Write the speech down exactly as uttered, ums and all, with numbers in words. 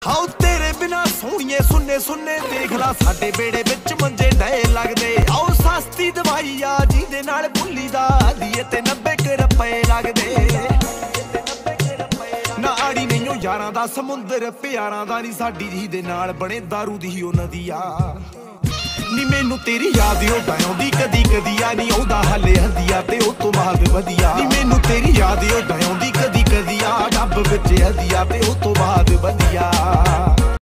How तेरे बिना सोहणिए सुन्ने सुन्ने देख ला साडे बेड़े विच मंजे डे लगदे। आओ सस्ती दवाई आ जिहदे नाल भुल्ली दा दिए ते नब्बे क रुपए लगदे। नाड़ी नहीं ओ यारां दा समुंदर प्यारां दा नी साडी जिहदे नाल बने दारू दी ओ नदिया। नी मैनू तेरी याद ओदा आउंदी कदी कदी आ नी आउंदा हले हदिया ते ओ तो बाद वधिया। नी मैनू तेरी याद ओदा आउंदी कदी कदी आ डब विच हदिया ते ओ तो बाद वधिया।